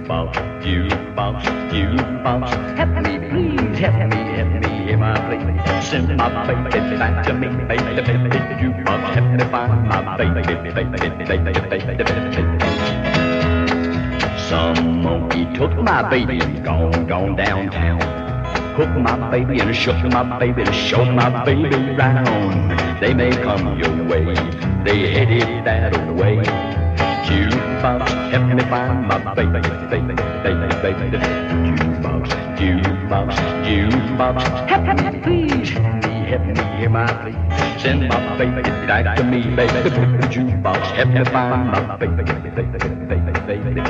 jukebox, jukebox, jukebox. Help me, please, help me, hear my plea. Send my baby back to me, baby, baby, jukebox. Help me find my baby, baby. Some monkey took my baby and gone downtown. Hook my baby and shook my baby and showed my baby round. They may come your way, they headed that way. Jukebox, help me find my baby, baby, baby. Jukebox, jukebox, jukebox. Help me, please, help me hear my plea. Send my baby back to me, baby. Jukebox, help me find my baby, baby.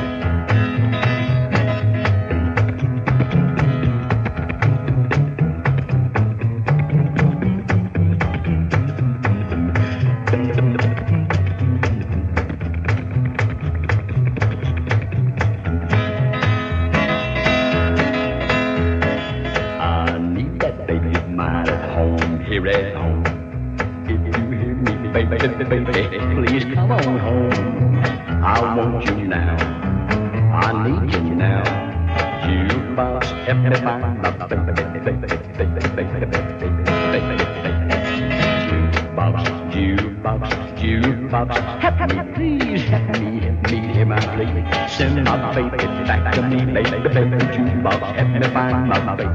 Here at home, if you hear me, baby, please come on home. I want you now, I need you now. Jukebox, help me find my baby, jukebox, jukebox, jukebox. Help me, please, help me hear my plea. Send my baby back to me, baby, jukebox, help me find my baby.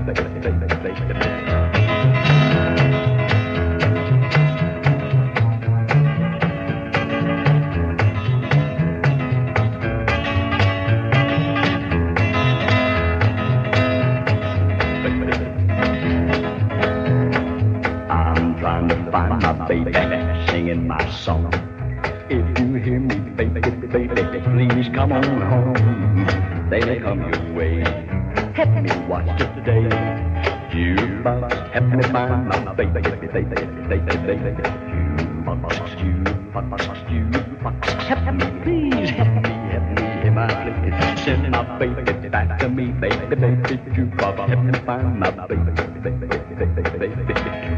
Trying to find my baby, singing my song. If you hear me, baby, please come on home. They may come your way. Help me watch today. Jukebox, help me find my baby, jukebox, jukebox. Help me, please, help me hear my plea. Send my baby back to me, baby, jukebox, help me find my baby.